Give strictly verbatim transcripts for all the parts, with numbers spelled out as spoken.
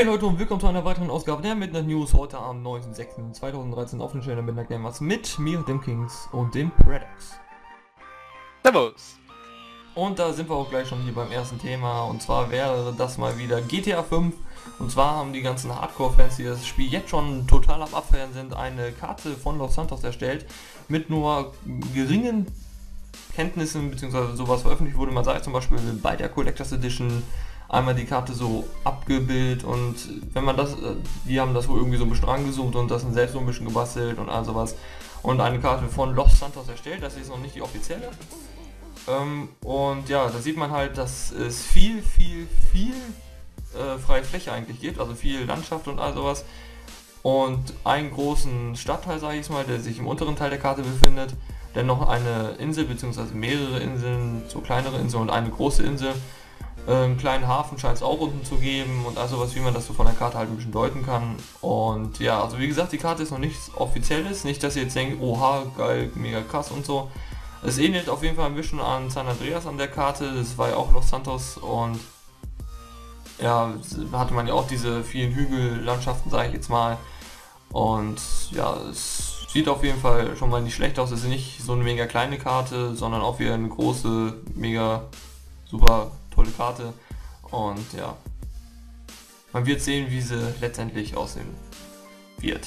Hey Leute und willkommen zu einer weiteren Ausgabe der Midnight News heute am neunten sechsten zweitausenddreizehn auf dem Channel Midnight Gamers mit mir, dem Kings und dem Predax. Servus! Und da sind wir auch gleich schon hier beim ersten Thema, und zwar wäre das mal wieder G T A fünf. Und zwar haben die ganzen Hardcore-Fans, die das Spiel jetzt schon total am Abfeiern sind, eine Karte von Los Santos erstellt mit nur geringen Kenntnissen bzw. sowas veröffentlicht wurde. Man sagt zum Beispiel bei der Collectors Edition einmal die Karte so abgebildet, und wenn man das, die haben das wohl irgendwie so ein bisschen rangesucht und das selbst so ein bisschen gebastelt und all sowas und eine Karte von Los Santos erstellt. Das ist noch nicht die offizielle. Ähm, und ja, da sieht man halt, dass es viel, viel, viel äh, freie Fläche eigentlich gibt, also viel Landschaft und all sowas. Und einen großen Stadtteil, sage ich mal, der sich im unteren Teil der Karte befindet, dann noch eine Insel bzw. mehrere Inseln, so kleinere Inseln und eine große Insel. Einen kleinen Hafen scheint es auch unten zu geben und also was, wie man das so von der Karte halt ein bisschen deuten kann. Und ja, also wie gesagt, die Karte ist noch nichts Offizielles, nicht, dass ihr jetzt denkt, oha, geil, mega krass und so. Es ähnelt auf jeden Fall ein bisschen an San Andreas an der Karte, das war ja auch Los Santos, und ja, hatte man ja auch diese vielen Hügellandschaften, sage ich jetzt mal. Und ja, es sieht auf jeden Fall schon mal nicht schlecht aus. Es ist nicht so eine mega kleine Karte, sondern auch wieder eine große, mega super tolle Karte. Und ja, man wird sehen, wie sie letztendlich aussehen wird.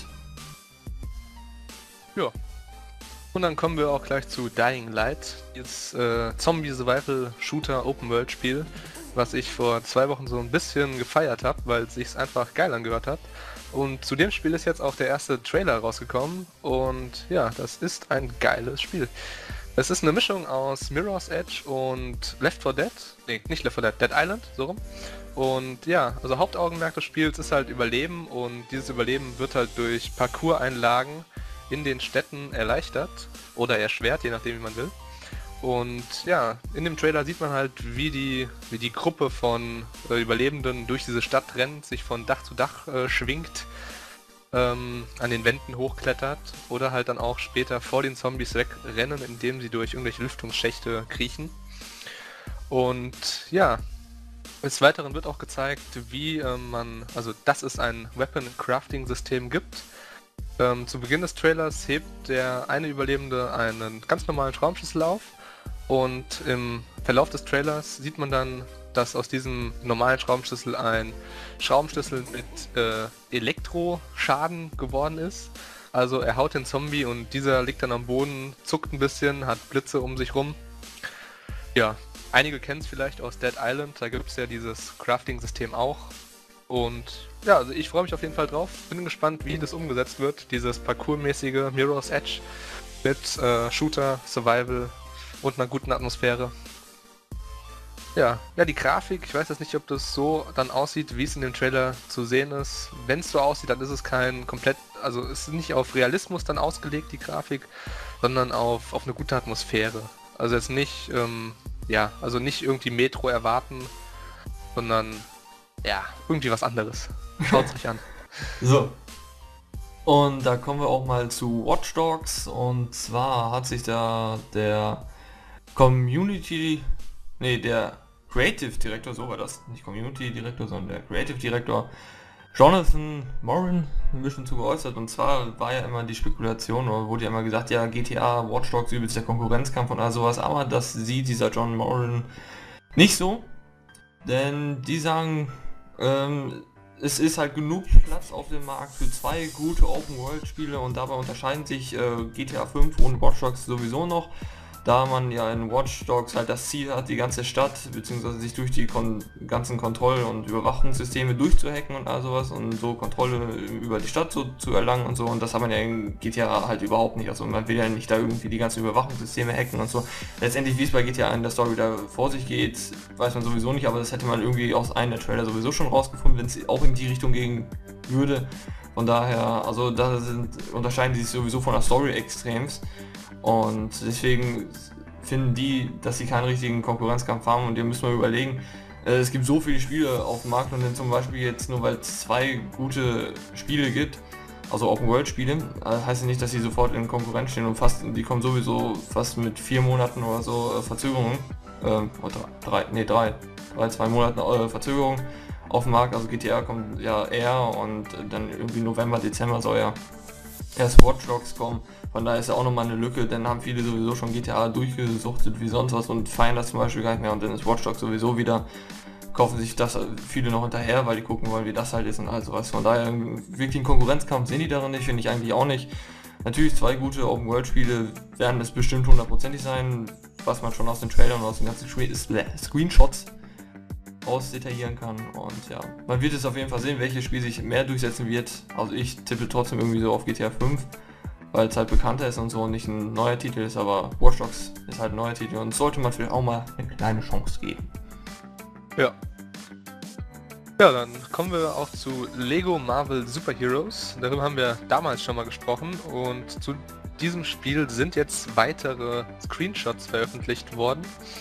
Ja. Und dann kommen wir auch gleich zu Dying Light. Jetzt äh, Zombie-Survival-Shooter Open-World-Spiel, was ich vor zwei Wochen so ein bisschen gefeiert habe, weil es sich einfach geil angehört hat. Und zu dem Spiel ist jetzt auch der erste Trailer rausgekommen und ja, das ist ein geiles Spiel. Es ist eine Mischung aus Mirror's Edge und Left four Dead. Nee, nicht Left four Dead, Dead Island, so rum. Und ja, also Hauptaugenmerk des Spiels ist halt Überleben, und dieses Überleben wird halt durch Parcours-Einlagen in den Städten erleichtert oder erschwert, je nachdem wie man will. Und ja, in dem Trailer sieht man halt, wie die, wie die Gruppe von äh, Überlebenden durch diese Stadt rennt, sich von Dach zu Dach äh, schwingt, ähm, an den Wänden hochklettert oder halt dann auch später vor den Zombies wegrennen, indem sie durch irgendwelche Lüftungsschächte kriechen. Und ja, des Weiteren wird auch gezeigt, wie äh, man, also dass es ein Weapon-Crafting-System gibt. Ähm, zu Beginn des Trailers hebt der eine Überlebende einen ganz normalen Schraubenschlüssel auf, und im Verlauf des Trailers sieht man dann, dass aus diesem normalen Schraubenschlüssel ein Schraubenschlüssel mit äh, Elektroschaden geworden ist. Also er haut den Zombie und dieser liegt dann am Boden, zuckt ein bisschen, hat Blitze um sich rum. Ja, einige kennen es vielleicht aus Dead Island, da gibt es ja dieses Crafting-System auch. Und ja, also ich freue mich auf jeden Fall drauf, bin gespannt, wie das umgesetzt wird, dieses parkourmäßige Mirror's Edge mit äh, Shooter, Survival und einer guten Atmosphäre. Ja, ja, die Grafik, ich weiß jetzt nicht, ob das so dann aussieht, wie es in dem Trailer zu sehen ist. Wenn es so aussieht, dann ist es kein komplett, also es ist nicht auf Realismus dann ausgelegt, die Grafik, sondern auf, auf eine gute Atmosphäre. Also jetzt nicht, ähm, ja, also nicht irgendwie Metro erwarten, sondern ja, irgendwie was anderes. Schaut's euch an. So. Und da kommen wir auch mal zu Watch Dogs, und zwar hat sich da der Community, nee, der Creative Director, so war das, nicht Community Director, sondern der Creative Director Jonathan Moran ein bisschen zu geäußert. Und zwar war ja immer die Spekulation, oder wurde ja immer gesagt, ja, G T A, Watch Dogs, übelst der Konkurrenzkampf und all sowas, aber das sieht dieser John Moran nicht so, denn die sagen, ähm, es ist halt genug Platz auf dem Markt für zwei gute Open-World-Spiele, und dabei unterscheiden sich äh, G T A fünf und Watch Dogs sowieso noch, da man ja in Watch Dogs halt das Ziel hat, die ganze Stadt bzw. sich durch die kon ganzen Kontroll- und Überwachungssysteme durchzuhacken und all sowas und so Kontrolle über die Stadt so zu erlangen und so, und das hat man ja in G T A halt überhaupt nicht. Also man will ja nicht da irgendwie die ganzen Überwachungssysteme hacken und so. Letztendlich, wie es bei G T A in der Story da vor sich geht, weiß man sowieso nicht, aber das hätte man irgendwie aus einem der Trailer sowieso schon rausgefunden, wenn es auch in die Richtung gehen würde. Von daher, also da sind, unterscheiden die sich sowieso von der Story extremst. Und deswegen finden die, dass sie keinen richtigen Konkurrenzkampf haben, und ihr müsst mal überlegen, äh, es gibt so viele Spiele auf dem Markt, und dann zum Beispiel jetzt nur weil es zwei gute Spiele gibt, also Open World Spiele, äh, heißt ja nicht, dass sie sofort in Konkurrenz stehen, und fast, die kommen sowieso fast mit vier Monaten oder so äh, Verzögerung, äh, oder drei, nee drei, drei, zwei Monaten äh, Verzögerung. auf den Markt. Also G T A kommt ja eher und dann irgendwie November, Dezember soll ja erst Watch Dogs kommen. Von daher ist ja auch nochmal eine Lücke, dann haben viele sowieso schon G T A durchgesuchtet wie sonst was und feiern das zum Beispiel gar nicht mehr und dann ist Watch Dogs sowieso wieder, kaufen sich das viele noch hinterher, weil die gucken wollen, wie das halt ist und all sowas. Von daher wirklich einen Konkurrenzkampf sehen die darin nicht, finde ich eigentlich auch nicht. Natürlich zwei gute Open-World-Spiele werden es bestimmt hundertprozentig sein, was man schon aus den Trailern und aus den ganzen Screenshots ausdetaillieren kann und ja, man wird es auf jeden Fall sehen, welches Spiel sich mehr durchsetzen wird. Also ich tippe trotzdem irgendwie so auf G T A fünf, weil es halt bekannter ist und so und nicht ein neuer Titel ist, aber Watch Dogs ist halt ein neuer Titel und sollte man vielleicht auch mal eine kleine Chance geben. Ja. Ja, dann kommen wir auch zu Lego Marvel Super Heroes. Darüber haben wir damals schon mal gesprochen und zu diesem Spiel sind jetzt weitere Screenshots veröffentlicht worden.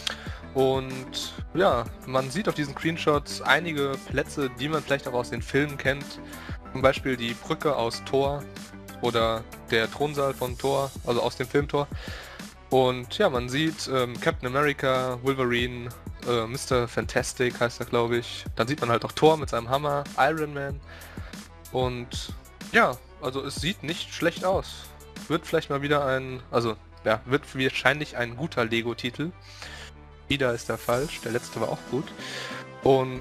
Und ja, man sieht auf diesen Screenshots einige Plätze, die man vielleicht auch aus den Filmen kennt. Zum Beispiel die Brücke aus Thor oder der Thronsaal von Thor, also aus dem Film Thor. Und ja, man sieht ähm, Captain America, Wolverine, äh, Mister Fantastic heißt er, glaube ich. Dann sieht man halt auch Thor mit seinem Hammer, Iron Man. Und ja, also es sieht nicht schlecht aus. Wird vielleicht mal wieder ein, also ja, wird wahrscheinlich ein guter Lego-Titel. Wieder ist der falsch, der letzte war auch gut. Und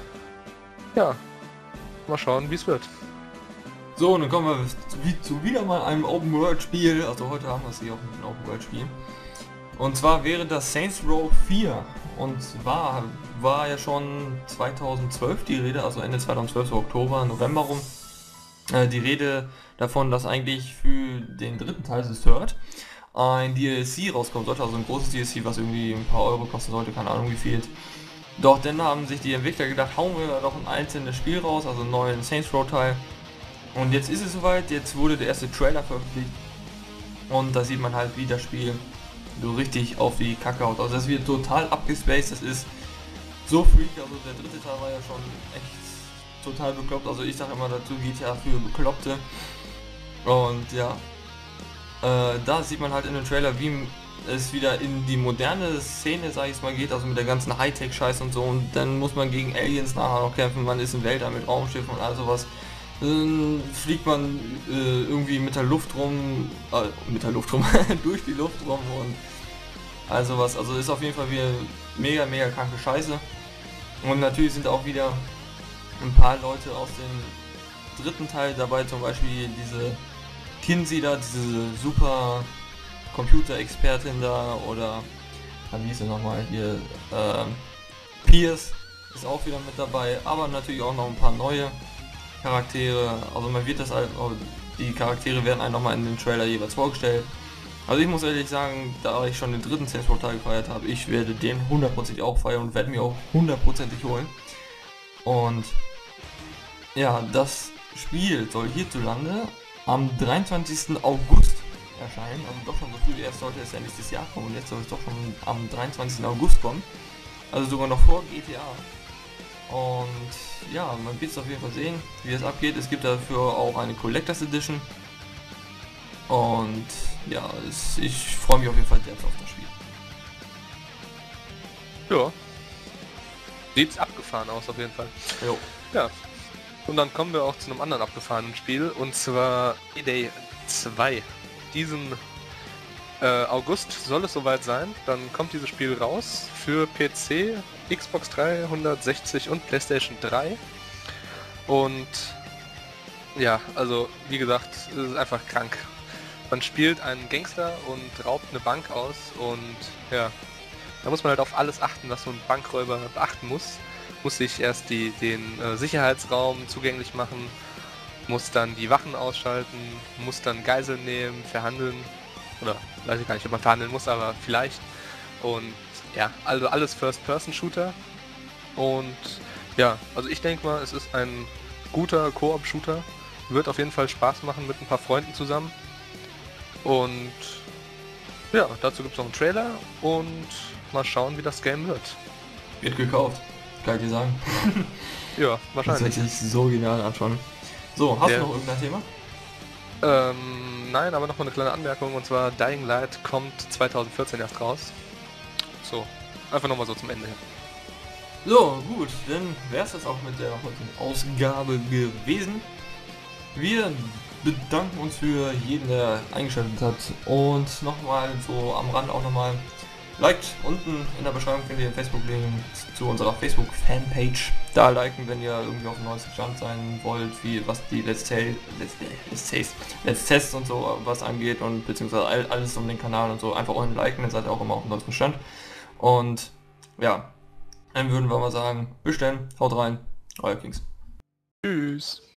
ja, mal schauen, wie es wird. So, und dann kommen wir zu wieder mal einem Open-World-Spiel. Also heute haben wir es hier auch mit einem Open-World-Spiel. Und zwar wäre das Saints Row vier. Und zwar war ja schon zweitausendzwölf die Rede, also Ende zweitausendzwölf, so Oktober, November rum, äh, die Rede davon, dass eigentlich für den dritten Teil des Third ein D L C rauskommen sollte, also ein großes D L C, was irgendwie ein paar Euro kosten sollte, keine Ahnung wie viel. Doch dann haben sich die Entwickler gedacht, hauen wir doch ein einzelnes Spiel raus, also einen neuen Saints Row Teil. Und jetzt ist es soweit, jetzt wurde der erste Trailer veröffentlicht und da sieht man halt, wie das Spiel so richtig auf die Kacke haut. Also das wird total abgespaced, das ist so freak, also der dritte Teil war ja schon echt total bekloppt, also ich sage immer dazu G T A für Bekloppte. Und ja, äh, da sieht man halt in dem Trailer, wie es wieder in die moderne Szene, sag ich mal, geht, also mit der ganzen Hightech-Scheiß und so, und dann muss man gegen Aliens nachher noch kämpfen, man ist im Weltall mit Raumschiffen und all sowas. Dann fliegt man äh, irgendwie mit der Luft rum, äh, mit der Luft rum, durch die Luft rum und all sowas. Also ist auf jeden Fall wieder mega, mega kranke Scheiße. Und natürlich sind auch wieder ein paar Leute aus dem dritten Teil dabei, zum Beispiel diese Kinsey da, diese super Computerexpertin da, oder wie hieß sie nochmal hier, ähm, Pierce ist auch wieder mit dabei, aber natürlich auch noch ein paar neue Charaktere, also man wird das halt, die Charaktere werden einem nochmal in den Trailer jeweils vorgestellt. Also ich muss ehrlich sagen, da ich schon den dritten Saints Row Teil gefeiert habe, ich werde den hundertprozentig auch feiern und werde mir auch hundertprozentig holen. Und ja, das Spiel soll hierzulande am dreiundzwanzigsten August erscheinen, also doch schon so früh, erst sollte es ja nächstes Jahr kommen und jetzt soll es doch schon am dreiundzwanzigsten August kommen, also sogar noch vor G T A. Und ja, man wird es auf jeden Fall sehen, wie es abgeht. Es gibt dafür auch eine Collectors Edition. Und ja, es, ich freue mich auf jeden Fall sehr auf das Spiel. Ja. Sieht's abgefahren aus auf jeden Fall. Jo. Ja. Und dann kommen wir auch zu einem anderen abgefahrenen Spiel, und zwar Payday zwei. Diesen äh, August soll es soweit sein, dann kommt dieses Spiel raus für P C, Xbox dreihundertsechzig und PlayStation drei. Und ja, also wie gesagt, es ist einfach krank. Man spielt einen Gangster und raubt eine Bank aus, und ja, da muss man halt auf alles achten, was so ein Bankräuber beachten muss. Muss sich erst die, den äh, Sicherheitsraum zugänglich machen, muss dann die Wachen ausschalten, muss dann Geiseln nehmen, verhandeln, oder weiß ich gar nicht, ob man verhandeln muss, aber vielleicht. Und ja, also alles First-Person-Shooter. Und ja, also ich denke mal, es ist ein guter Koop-Shooter. Wird auf jeden Fall Spaß machen mit ein paar Freunden zusammen. Und ja, dazu gibt es noch einen Trailer und mal schauen, wie das Game wird. Wird gekauft, kann ich dir sagen. Ja, wahrscheinlich. Das hört sich so genial an schon. So, hast Der, du noch irgendein Thema? Ähm, nein, aber noch mal eine kleine Anmerkung, und zwar Dying Light kommt zweitausendvierzehn erst raus. So, einfach nochmal so zum Ende hin. So, gut, dann wäre es das auch mit der heutigen Ausgabe gewesen. Wir bedanken uns für jeden, der eingeschaltet hat. Und nochmal so am Rand auch nochmal, liked unten in der Beschreibung findet ihr den Facebook-Link zu unserer Facebook-Fanpage. Da liken, wenn ihr irgendwie auf dem neuesten Stand sein wollt, wie was die Let's Tell, Let's, Let's, Taste, Let's Tests und so was angeht und beziehungsweise all, alles um den Kanal und so. Einfach unten liken, dann seid ihr auch immer auf dem neuesten Stand. Und ja, dann würden wir mal sagen, bis dann, haut rein, euer Kings. Tschüss.